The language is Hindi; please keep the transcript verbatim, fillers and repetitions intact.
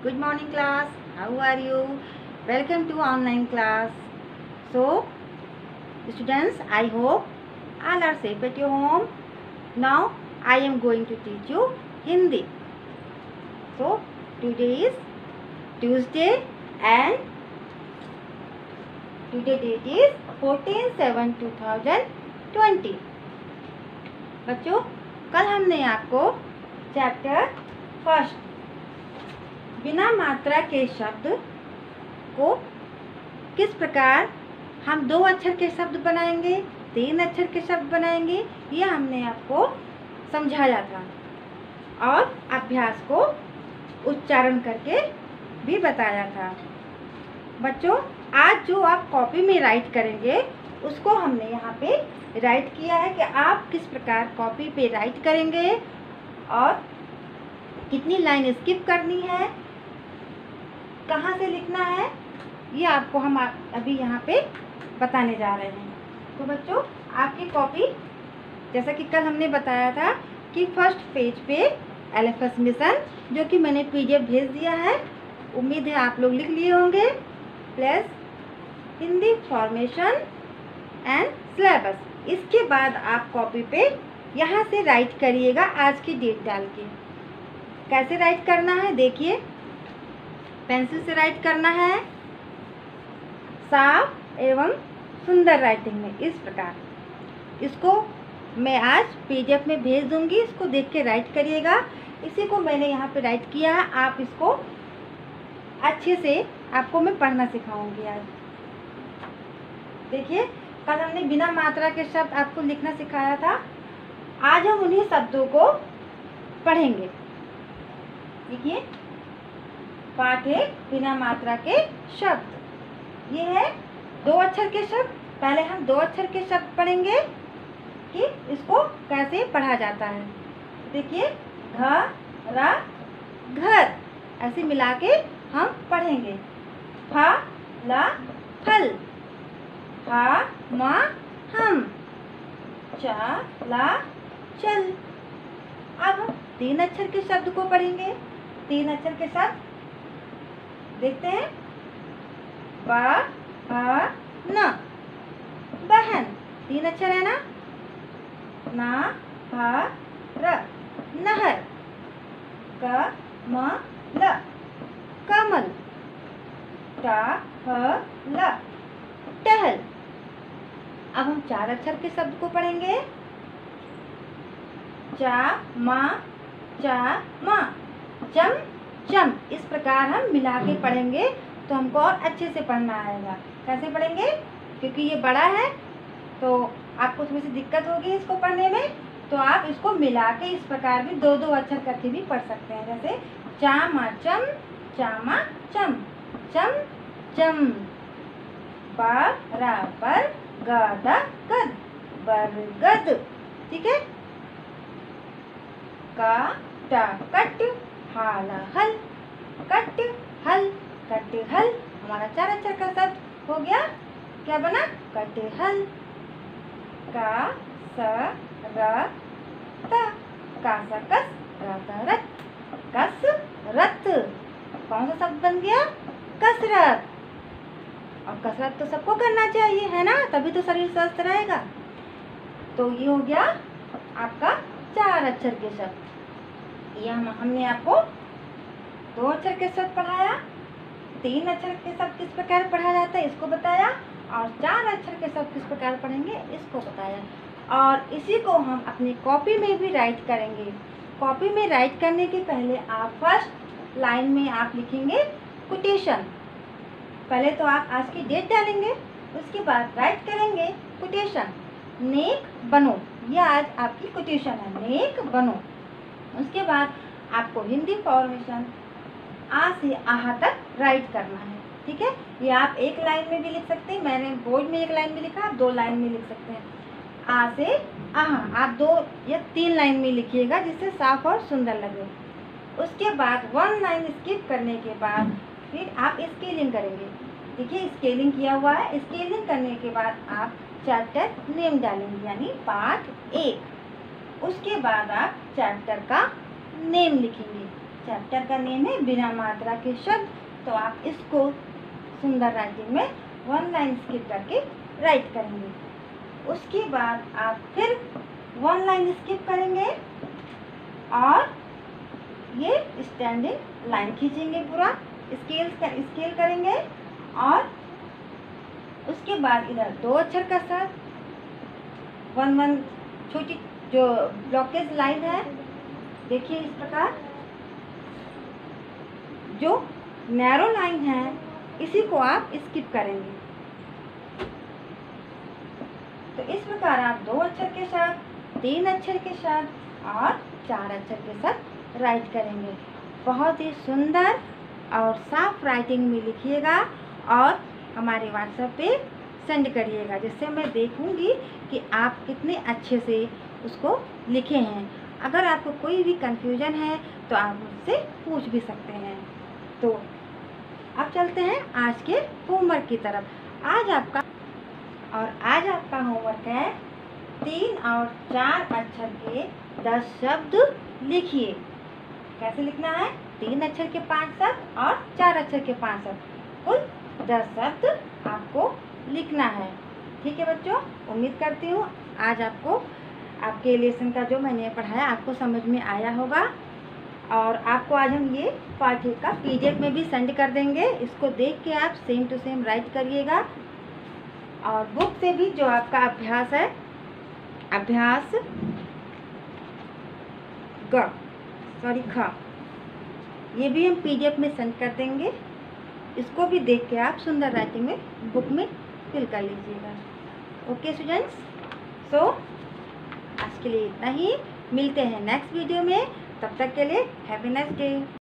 Good morning class. How are you? Welcome to online class. So students, I hope all are safe at your home. Now I am going to teach you Hindi. So today is Tuesday and today date is fourteen seven two thousand twenty. बच्चों, कल हमने आपको चैप्टर फर्स्ट बिना मात्रा के शब्द को किस प्रकार हम दो अक्षर के शब्द बनाएंगे, तीन अक्षर के शब्द बनाएंगे, ये हमने आपको समझाया था और अभ्यास को उच्चारण करके भी बताया था। बच्चों, आज जो आप कॉपी में राइट करेंगे उसको हमने यहाँ पे राइट किया है कि आप किस प्रकार कॉपी पे राइट करेंगे और कितनी लाइन स्किप करनी है, कहाँ से लिखना है, ये आपको हम अभी यहाँ पे बताने जा रहे हैं। तो बच्चों, आपकी कॉपी जैसा कि कल हमने बताया था कि फर्स्ट पेज पे एलएफएस मिशन जो कि मैंने पीडीएफ भेज दिया है, उम्मीद है आप लोग लिख लिए होंगे, plus Hindi formation and syllabus. इसके बाद आप कॉपी पे यहाँ से राइट करिएगा आज की डेट डाल के। कैसे राइट करना है देखिए, पेंसिल से राइट करना है साफ एवं सुंदर राइटिंग में, इस प्रकार। इसको मैं आज पीडीएफ में भेज दूंगी, इसको देख के राइट करिएगा। इसी को मैंने यहाँ पे राइट किया है, आप इसको अच्छे से आपको मैं पढ़ना सिखाऊंगी आज। देखिए, कल हमने बिना मात्रा के शब्द आपको लिखना सिखाया था, आज हम उन्हीं शब्दों को पढ़ेंगे। देखिए, पाठ है बिना मात्रा के शब्द। ये है दो अक्षर के शब्द। पहले हम दो अक्षर के शब्द पढ़ेंगे कि इसको कैसे पढ़ा जाता है। देखिए, घ र घर ऐसे मिला के हम पढ़ेंगे। फ ल फल, हा म हम, च ला चल। अब हम तीन अक्षर के शब्द को पढ़ेंगे। तीन अक्षर के शब्द देखते हैं। ब भ न, बहन। तीन अक्षर है ना। न भ र, नहर। क म ल, कमल। ट ह ल, टहल। अब हम चार अक्षर के शब्द को पढ़ेंगे। चा मा चा मा, चम चम। इस प्रकार हम मिला के पढ़ेंगे तो हमको और अच्छे से पढ़ना आएगा। कैसे पढ़ेंगे, क्योंकि ये बड़ा है तो आपको थोड़ी सी दिक्कत होगी इसको पढ़ने में, तो आप इसको मिला के इस प्रकार भी दो दो अक्षर करके भी पढ़ सकते हैं। जैसे चा मा चम, चा मा चम, चम चम। बराबर, गद गद, बरगद। ठीक है। का टा कट, हाल हल, कट हल, कटहल। हमारा चार अक्षर का शब्द हो गया। क्या बना? कटहल। का स र त, कासकस, रत, कसरत। कौन सा शब्द बन गया? कसरत। और कसरत तो सबको करना चाहिए, है ना, तभी तो शरीर स्वस्थ रहेगा। तो ये हो गया आपका चार अक्षर के शब्द। ये हम हमने आपको दो अक्षर के शब्द पढ़ाया, तीन अक्षर के शब्द किस प्रकार पढ़ा जाता है इसको बताया, और चार अक्षर के शब्द किस प्रकार पढ़ेंगे इसको बताया। और इसी को हम अपनी कॉपी में भी राइट करेंगे। कॉपी में राइट करने के पहले आप फर्स्ट लाइन में आप लिखेंगे कोटेशन। पहले तो आप आज की डेट डालेंगे, उसके बाद राइट करेंगे कोटेशन। नेक बनो, ये आज आपकी कोटेशन है, नेक बनो। उसके बाद आपको हिंदी फॉर्मेशन आ से आहा तक राइट करना है। ठीक है। ये आप एक लाइन में भी लिख सकते हैं, मैंने बोर्ड में एक लाइन में लिखा, आप दो लाइन में लिख सकते हैं। आ से आहा आप दो या तीन लाइन में लिखिएगा जिससे साफ और सुंदर लगे। उसके बाद वन लाइन स्किप करने के बाद फिर आप स्केलिंग करेंगे। देखिए, स्केलिंग किया हुआ है। स्केलिंग करने के बाद आप चैप्टर नेम डालेंगे, यानी पार्ट एक। उसके बाद आप चैप्टर का नेम लिखेंगे। चैप्टर का नेम है बिना मात्रा के शब्द। तो आप इसको सुंदर राइटिंग में वन लाइन स्किप करके राइट करेंगे। उसके बाद आप फिर वन लाइन स्किप करेंगे और ये स्टैंडिंग लाइन खींचेंगे, पूरा स्केल स्केल करेंगे। और उसके बाद इधर दो अक्षर का साथ वन वन छोटी जो ब्लॉकेज लाइन है, देखिए इस प्रकार जो नैरो लाइन है इसी को आप स्किप करेंगे। तो इस प्रकार आप दो अक्षर के साथ, तीन अक्षर के साथ और चार अक्षर के साथ राइट करेंगे। बहुत ही सुंदर और साफ राइटिंग में लिखिएगा और हमारे व्हाट्सएप पे सेंड करिएगा, जिससे मैं देखूंगी कि आप कितने अच्छे से उसको लिखे हैं। अगर आपको कोई भी कंफ्यूजन है तो आप मुझसे पूछ भी सकते हैं। तो अब चलते हैं आज के होमवर्क की तरफ। आज आपका और आज आपका होमवर्क है तीन और चार अक्षर के दस शब्द लिखिए। कैसे लिखना है? तीन अक्षर के पांच शब्द और चार अक्षर के पांच शब्द, कुल दस शब्द आपको लिखना है। ठीक है बच्चों, उम्मीद करती हूँ आज आपको आपके लेसन का जो मैंने पढ़ाया आपको समझ में आया होगा। और आपको आज हम ये पाठ का पीडीएफ में भी सेंड कर देंगे। इसको देख के आप सेम टू सेम राइट करिएगा। और बुक से भी जो आपका अभ्यास है, अभ्यास ग सॉरी ख, ये भी हम पीडीएफ में सेंड कर देंगे। इसको भी देख के आप सुंदर राइटिंग में बुक में फिल कर लीजिएगा। ओके स्टूडेंट्स, सो आज के लिए इतना ही। मिलते हैं नेक्स्ट वीडियो में, तब तक के लिए हैप्पी नाइस डे।